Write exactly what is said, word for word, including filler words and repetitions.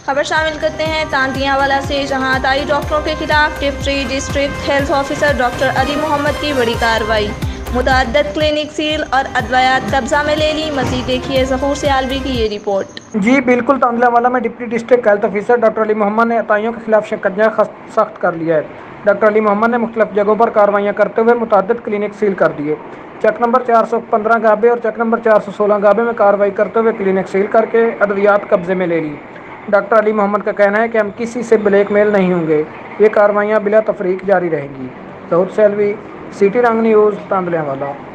खबर शामिल करते हैं तांतियावाला से, जहां अताई डॉक्टरों के खिलाफ deputy district health officer doctor Ali Mohammad की बड़ी कार्रवाई। मुतअद्दिद क्लिनिक सील और अद्वियात कब्जा में ले ली। मज़ीद देखिए ज़हूर सियालवी की ये रिपोर्ट। जी बिल्कुल, तांदलावाला में deputy district health officer doctor Ali Mohammad ने अताइयों के खिलाफ शिकंजा सख्त कर लिया है। डॉक्टर अली मोहम्मद ने मुख्तलिफ जगहों पर कार्रवाइयाँ करते हुए मुतअद्दिद क्लिनिक सील कर दिए। चेक नंबर चार सौ पंद्रह गाबे और चेक नंबर चार सौ सोलह गाबे में कार्रवाई करते हुए क्लिनिक सील करके अद्वियात कब्जे में ले ली। डॉक्टर अली मोहम्मद का कहना है कि हम किसी से ब्लैकमेल नहीं होंगे, ये कार्रवाइयाँ बिला तफरीक जारी रहेंगी। Zahoor Sialvi, city Rang news, तांदलावाला।